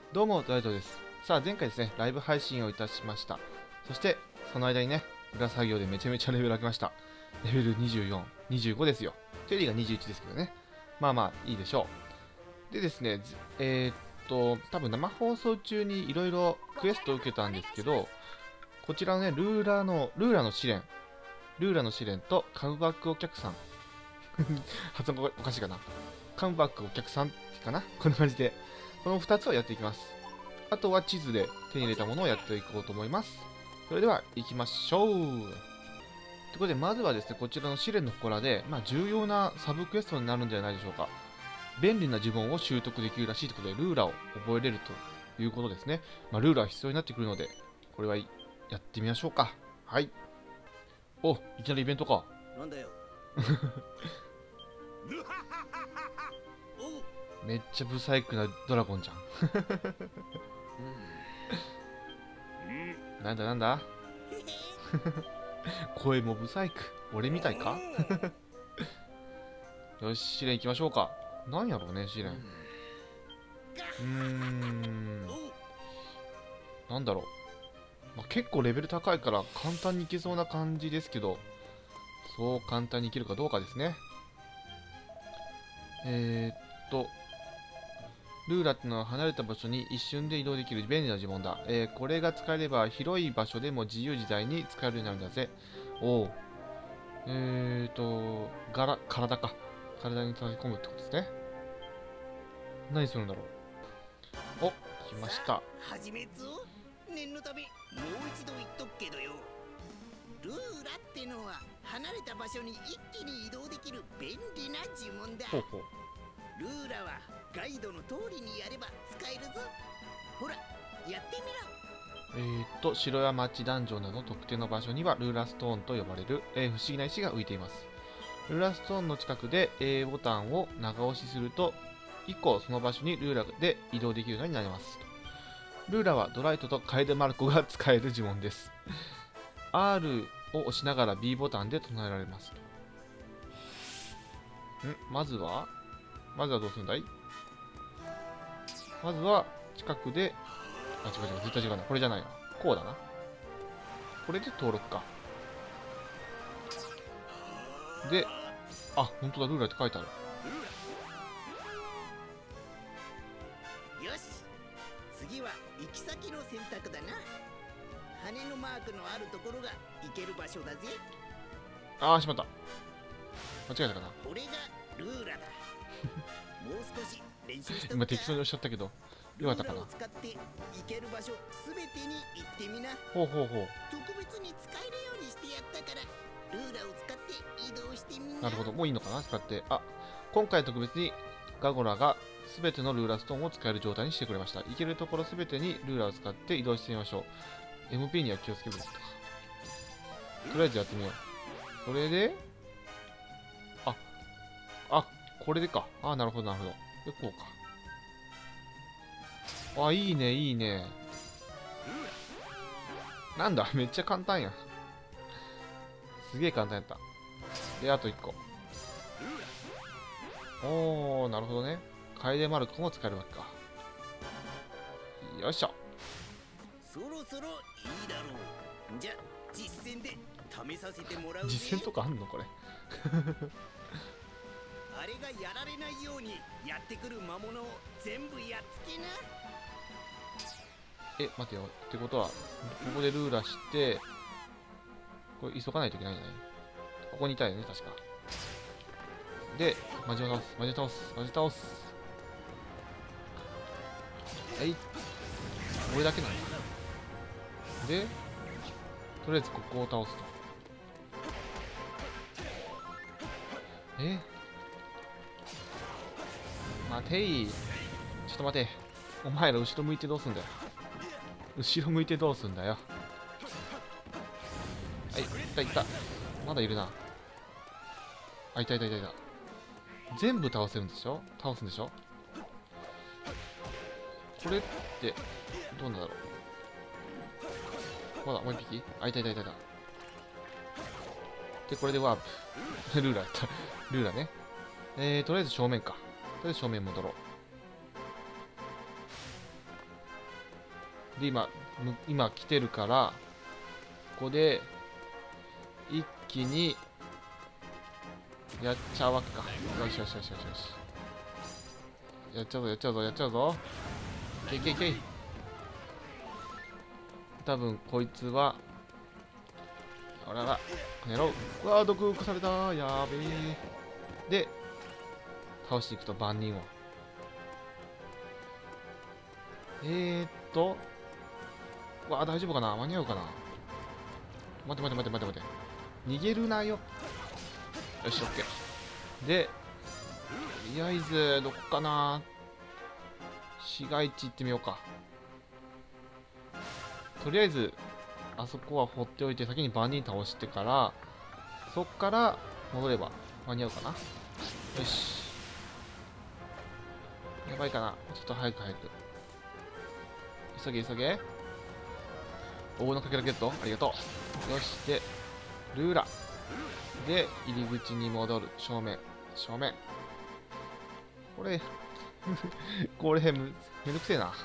どうも、ドライトです。さあ、前回ですね、ライブ配信をいたしました。そして、その間にね、裏作業でめちゃめちゃレベル上げました。レベル24、25ですよ。テリーが21ですけどね。まあまあ、いいでしょう。でですね、多分生放送中にいろいろクエストを受けたんですけど、こちらのね、ルーラの試練とカムバックお客さん。発音がおかしいかな。カムバックお客さんってかな、こんな感じで、この2つをやっていきます。あとは地図で手に入れたものをやっていこうと思います。それでは行きましょう。ということで、まずはですね、こちらの試練の祠で、重要なサブクエストになるんじゃないでしょうか。便利な呪文を習得できるらしいということで、ルーラを覚えれるということですね。ルーラは必要になってくるので、これはやってみましょうか。はい。お、いきなりイベントか。 なんだよ。 めっちゃブサイクなドラゴンじゃん。なんだなんだ声もブサイク。俺みたいかよし、試練行きましょうか。なんやろうね、試練。なんだろう。結構レベル高いから簡単にいけそうな感じですけど、そう簡単にいけるかどうかですね。ルーラっていうのは離れた場所に一瞬で移動できる便利な呪文だ。これが使えれば広い場所でも自由自在に使えるようになるんだぜ。おお。体か。体に叩き込むってことですね。何するんだろう。お、来ました。 始めっぞ。念のためもう一度言っとくけどよ。ルーラってのは離れた場所に一気に移動できる便利な呪文だ。 ほうほう。 ルーラはガイドの通りにやれば使えるぞ。ほら、やってみろ。 城や町ダンジョンなど特定の場所にはルーラストーンと呼ばれる、不思議な石が浮いています。ルーラストーンの近くで A ボタンを長押しすると、以降その場所にルーラで移動できるようになります。ルーラはドライトとカエデマルコが使える呪文です。R を押しながら B ボタンで唱えられます。まずはどうするんだい？まずは近くで、違う違う、絶対違うな。これじゃないな。こうだな。これで登録か。で、あ、本当だ、ルーラって書いてある。 よし、次は行き先の選択だな。羽のマークのあるところが行ける場所だぜ。 あー、しまった。間違えたかな。 これがルーラだ。もう少し練習して今適当におっしゃったけど、よかったかな。 ルーラを使って行ける場所すべてに行ってみな。 ほうほうほう。 特別に使えるようにしてやったから、ルーラを使って移動してみな。 なるほど、もういいのかな、使って。あ、今回特別にガゴラが全てのルーラストーンを使える状態にしてくれました。行けるところ全てにルーラを使って移動してみましょう。MP には気をつけるとか。とりあえずやってみよう。それで、これでか。なるほど、なるほど。で、こうか。いいね、いいね。なんだ、めっちゃ簡単やん。すげえ簡単やった。で、あと1個。なるほどね。カエデマルコも使えるわけか。よいしょ。 そろそろいいだろう。じゃ、実践で試させてもらうぜ。 実践とかあんのこれ。 あれがやられないようにやってくる魔物を全部やっつけな。 待てよ。ってことは、ここでルーラして、これ急がないといけないよね。ここにいたよね、確か。で、マジを倒す。倒す。これだけなんだ。で、とりあえずここを倒すと。待てい。ちょっと待て。お前ら後ろ向いてどうすんだよ。後ろ向いてどうすんだよ。いた。まだいるな。いた。全部倒すんでしょ。これって、どうなんだろう。ほら、もう一匹。いた。で、これでワープ。ルーラやった。ルーラね。とりあえず正面か。とりあえず正面戻ろう。 で、今来てるから、ここで、一気に、やっちゃうわけか。よしよしよしよしよし。やっちゃうぞ、やっちゃうぞ、やっちゃうぞ。いけいけいけい。多分、こいつは、あらら、やろう。うわー、毒化された。やべえ。で、倒していくと、万人を。うわー、大丈夫かな、間に合うかな。待て待て待て待て待て。逃げるなよ。よし、オッケー。で、とりあえず、どこかな。市街地行ってみようか。とりあえず、あそこは放っておいて、先に万人倒してから、そっから戻れば間に合うかな。よし。やばいかな。ちょっと早く早く。急げ急げ。大のかけラケット、ありがとう。よし。で、ルーラ。で、入り口に戻る。正面。正面。これ、これめんどくせえな。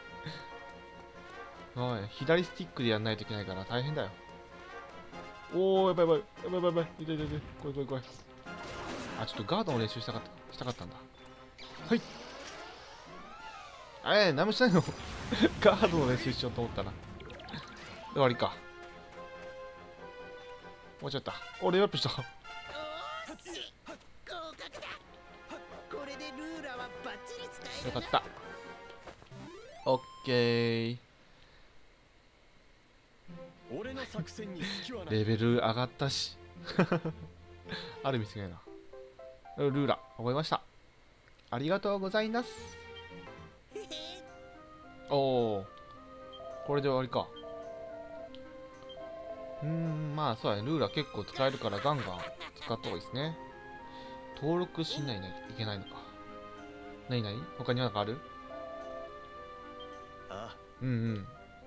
おい、左スティックでやんないといけないから大変だよ。おー、やばいやばい。やばいやばいやばい。痛い痛い痛い。怖い怖い怖い。あ、ちょっとガードの練習したかったんだ。はい。何もしないのガードの練習しようと思ったな。終わりか。終わっちゃった。お、レベルアップした。 おーし合格だ。これでルーラはバッチリ使えるな。 よかった。オッケー。 俺の作戦に隙はない。 レベル上がったし。ある意味すげえな。ルーラ、覚えました。ありがとうございます。 へへ。 おお。これで終わりか。まあそうやね。ルーラ結構使えるからガンガン使った方がいいですね。登録しないといけないのか。なになに他に何かある？ あうんうん。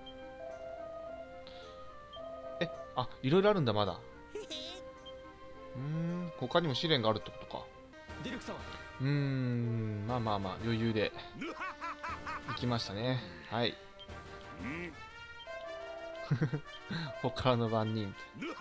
あ、いろいろあるんだ、まだ。 へへ。 他にも試練があるってことか。 ディルク様。 まあまあまあ、余裕で行きましたね。はい。他の番人。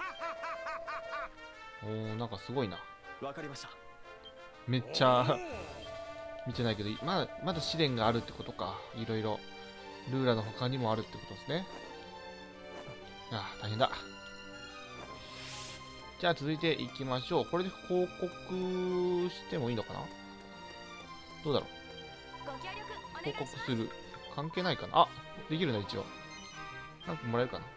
おー、なんかすごいな。 わかりました。 めっちゃ見てないけど、まだ試練があるってことか。いろいろ。ルーラの他にもあるってことですね。ああ、大変だ。じゃあ続いていきましょう。これで報告してもいいのかな？どうだろう？報告する。関係ないかな？あ、できるな、一応。なんかもらえるかな？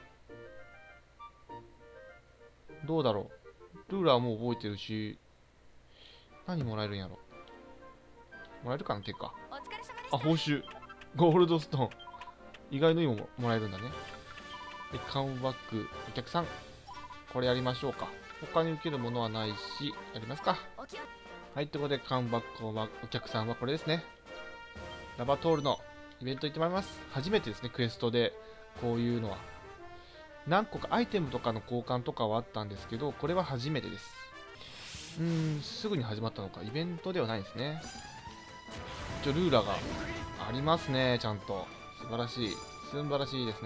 どうだろう？ルーラーはもう覚えてるし、何もらえるんやろ？もらえるかな、結果。あ、報酬。ゴールドストーン。意外のいいものもらえるんだね。で、カムバック、お客さん。これやりましょうか。他に受けるものはないし、やりますか。はい、ということで、カムバックお客さんはこれですね。ラバトールのイベント行ってまいります。初めてですね、クエストでこういうのは。何個かアイテムとかの交換とかはあったんですけど、これは初めてです。すぐに始まったのか。イベントではないですね。一応ルーラーがありますね、ちゃんと。素晴らしい。素晴らしいですね。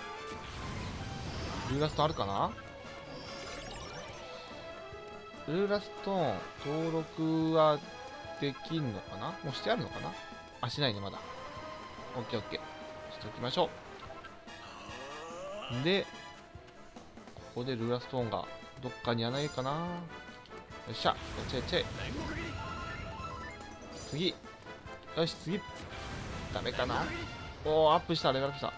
ルーラストあるかな？ルーラストーン登録はできんのかな？もうしてあるのかな？あ、しないね、まだ。オッケーオッケー。しておきましょう。で、ここでルーラストーンがどっかにはないかな？よっしゃ、やっちゃえやっちゃえ。次。よし、次。ダメかな？おー、アップした、レベルアップした。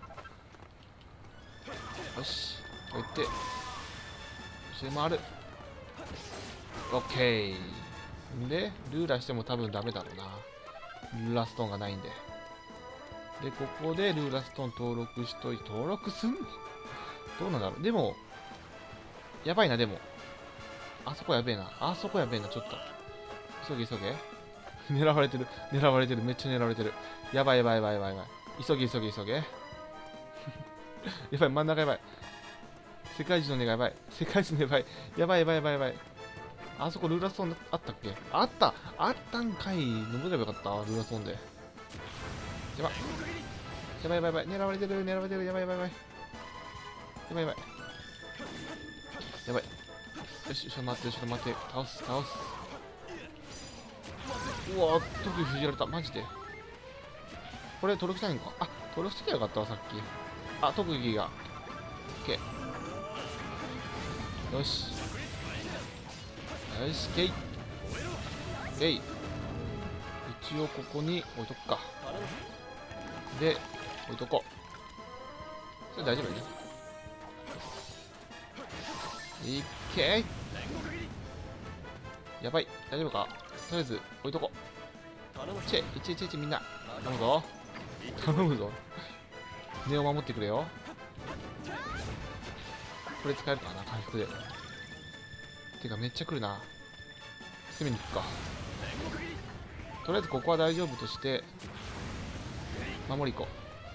よし、こうやって。後ろ回る。オッケー。で、ルーラーしても多分ダメだろうな。ルーラストーンがないんで。で、ここでルーラストーン登録しといて、登録すんの？どうなんだろう。でも、やばいな、でも。あそこやべえな。あそこやべえな、ちょっと。急げ急げ。狙われてる。狙われてる。めっちゃ狙われてる。やばいやばいやばいやばいやばい。急げ急げ急げ。やばい、真ん中やばい。世界一の根がやばい。世界一のやばい。やばいやばいやばいやばい。あそこルーラストーンあったっけ？あったんかい。登ればよかった。ルーラストーンで。やば。 やばいやばいやばい、狙われてる、狙われてる、やばいやばいやばい。やばいやばい。やばい。よし、ちょっと待って、ちょっと待って。倒す、倒す。うわー、特技封じられた。マジで。これ、登録したいんか。あ、登録してきゃよかったわ、さっき。あ、特技が。OK。よし。よし、ケイ。ケイ。一応、ここに置いとくか。で、置いとこう。それ大丈夫ね。いっけー。やばい、大丈夫か。とりあえず置いとこう。チェ、いちいちいちみんな頼むぞ、頼むぞ。根を守ってくれよ。これ使えるかな、回復で。てかめっちゃ来るな。攻めに行くか。とりあえずここは大丈夫として守り行こ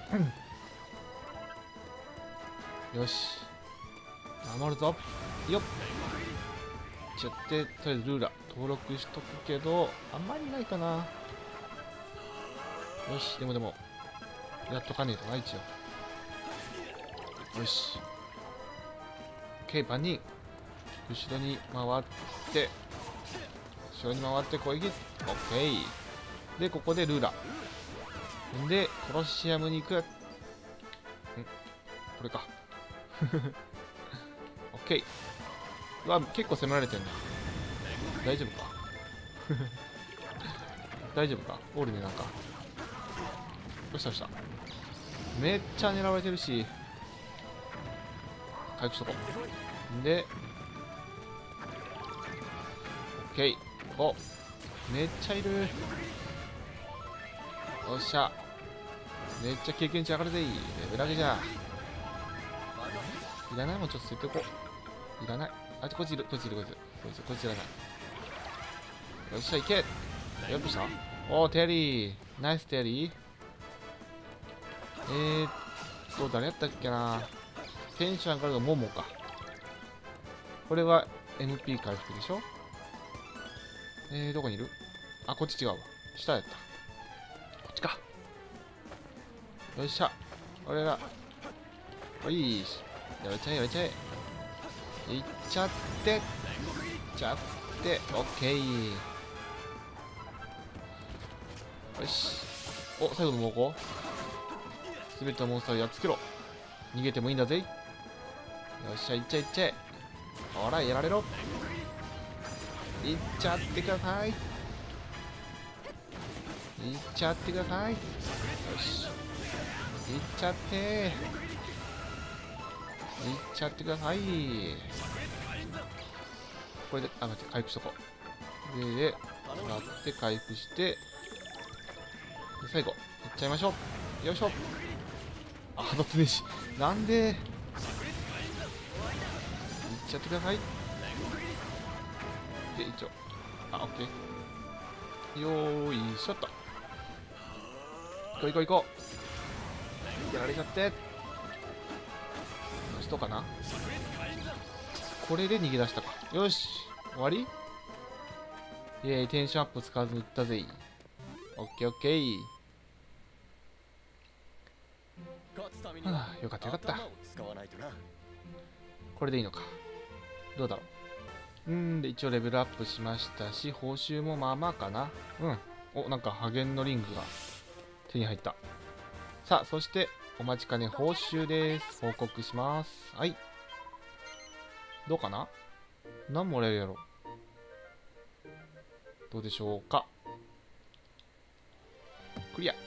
う。よし、守るぞ。よっ。ちょっととりあえずルーラ登録しとくけど、あんまりないかな。よし、でもやっとかねえとな、一応。よし。OK、万人。後ろに回って、後ろに回って攻撃。OK。で、ここでルーラ。んで、コロシアムに行く。これか。OK。うわ、結構攻められてんだ。大丈夫か。大丈夫か。おるね、なんか。よしよしよし。めっちゃ狙われてるし、回復しとこう。で、OK。お、めっちゃいる。よっしゃ。めっちゃ経験値上がるぜ。レベル上げじゃ。いらないもんちょっと捨てておこう。いらない。あ、こいついる、こいついる、こいつ。こいついらない。よっしゃ、いけ。よっとした。おー、テリー。ナイステリー。誰やったっけな。テンション上がるのモモか。これは MP 回復でしょ。どこにいる。あ、こっち違うわ。下やった。こっちか。よっしゃ。俺ら。おいし。やれちゃえ、やれちゃえ。いっちゃって。いっちゃって。オッケー。よし。お、最後の猛攻。すべてのモンスターをやっつけろ。逃げてもいいんだぜ。よっしゃ、いっちゃいっちゃえ。ほら、やられろ。いっちゃってください。いっちゃってください。よし。いっちゃって。いっちゃってください。これで、あ、待って、回復しとこう。で、もらって回復して、で最後、いっちゃいましょう。よいしょ。あ、当たってねえし。なんでいっちゃってください。で、一応。あ、オッケー。よーいしょっと。行こう行こう行こう。やられちゃって。人かな。これで逃げ出したか。よし。終わり。イェーイ、テンションアップ使わずにいったぜ。オッケーオッケー。はあ、よかったよかった。これでいいのか。どうだろう。で、一応レベルアップしましたし、報酬もまあまあかな。お、なんかハゲンのリングが手に入った。さあ、そしてお待ちかね報酬です。報告します。はい。どうかな。何もらえるやろ。どうでしょうか。クリア。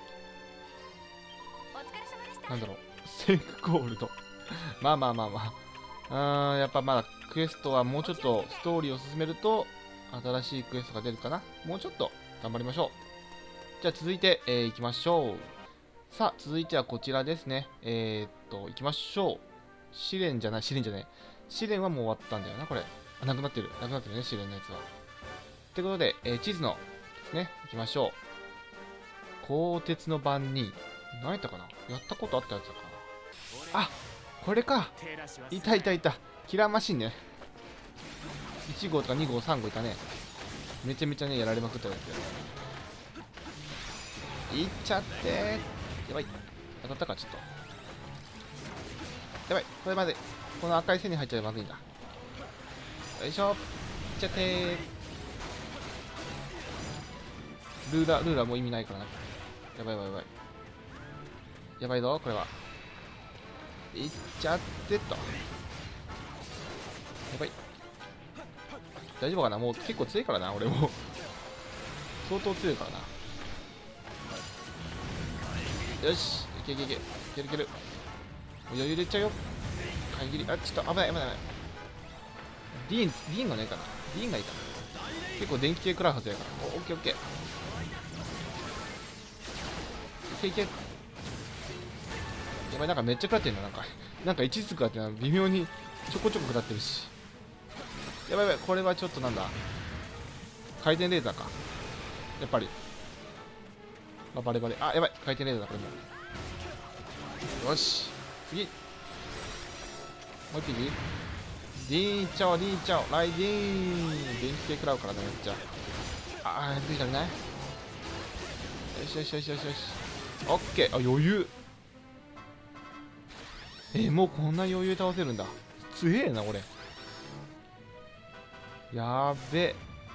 なんだろう。セークゴールド。まあまあまあまあ。やっぱまだクエストはもうちょっとストーリーを進めると新しいクエストが出るかな。もうちょっと頑張りましょう。じゃあ続いて、行きましょう。さあ続いてはこちらですね。行きましょう。試練じゃない。試練はもう終わったんだよな、これ。あ、なくなってるね、試練のやつは。ということで、地図のですね、行きましょう。鋼鉄の番人。何やったかな。やったことあったやつだかな。あ、これか。いた。キラーマシンね。1号とか2号、3号いたね。めちゃめちゃね、やられまくったやつ。いっちゃってー。やばい。 当たったか、ちょっと。やばい、これまで、この赤い線に入っちゃえばまずいんだ。よいしょ。いっちゃってー。ルーラーもう意味ないからな。やばいやばいやばい。やばいぞ、これは。いっちゃってっと。やばい。大丈夫かな、もう結構強いからな、俺も。相当強いからな。よし、いけいけいけ。いけるいける。もう余裕でいっちゃうよ。限り、あ、ちょっと危ない危ない危ない。ディーンがねえかな。ディーンがいいかな。結構電気系食らうはずやから。オッケーオッケー。いけいけ。やばい、なんかめっちゃ食らってんの、なんか1ずつ食らってんの、微妙にちょこちょこ食らってるし。やばいやばい、これはちょっとなんだ。回転レーザーか。やっぱり。あ、バレバレ。あ、やばい、回転レーザーだ、これも。よし、次。もう一匹。ディーンちゃお、ディーンちゃお、ライディーン。電気系食らうからね、めっちゃ。あー、出てきたね。よしよしよしよしよし。オッケー。あ、余裕。もうこんな余裕で倒せるんだ。強えな、俺。やーべ。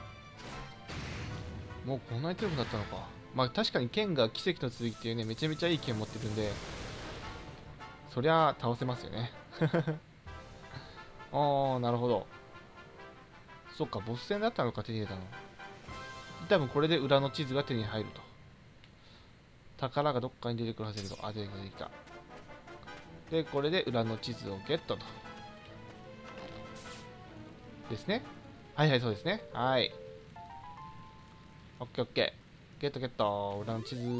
もうこんなに強くなったのか。まあ確かに剣が奇跡の続きっていうね、めちゃめちゃいい剣持ってるんで、そりゃ倒せますよね。あー、なるほど。そっか、ボス戦だったのか、手に入れたの。多分これで裏の地図が手に入ると。宝がどっかに出てくるはずだけど、あ、出てきた。で、これで裏の地図をゲットと。ですね。はいはい、そうですね。はい。オッケーオッケー。ゲットゲット。裏の地図。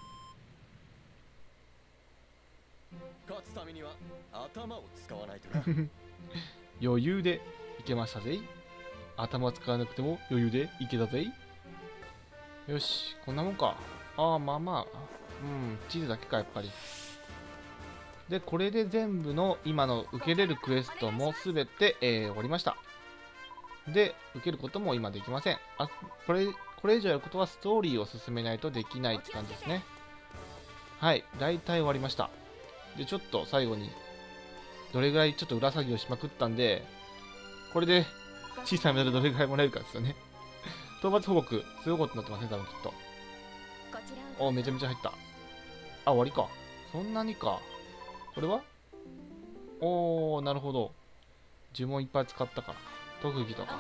勝つためには頭を使わないとな。 余裕でいけましたぜ。頭使わなくても余裕でいけたぜ。よし、こんなもんか。ああ、まあまあ。うん、地図だけか、やっぱり。で、これで全部の今の受けれるクエストもすべて、終わりました。で、受けることも今できません。あ、これ以上やることはストーリーを進めないとできないって感じですね。はい、大体終わりました。で、ちょっと最後に、どれぐらいちょっと裏作業しまくったんで、これで小さなメダルどれぐらいもらえるかですよね。討伐報告、すごいことになってますね、多分きっと。お、めちゃめちゃ入った。あ、終わりか。そんなにか。これはおー、なるほど。呪文いっぱい使ったからか。特技とか。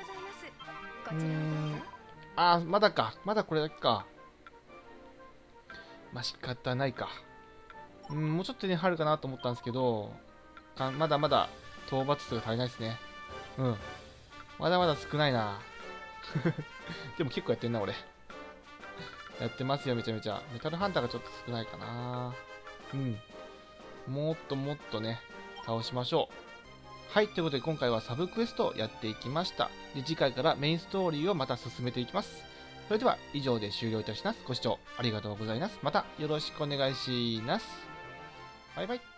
あー、まだか。まだこれだけか。まあ、仕方ないか。もうちょっと手に入るかなと思ったんですけど、まだまだ討伐数が足りないですね。うん。まだまだ少ないな。でも結構やってんな、俺。やってますよ、めちゃめちゃ。メタルハンターがちょっと少ないかな。うん。もっともっとね、倒しましょう。はい、ということで今回はサブクエストをやっていきました。で、次回からメインストーリーをまた進めていきます。それでは以上で終了いたします。ご視聴ありがとうございます。またよろしくお願いします。バイバイ。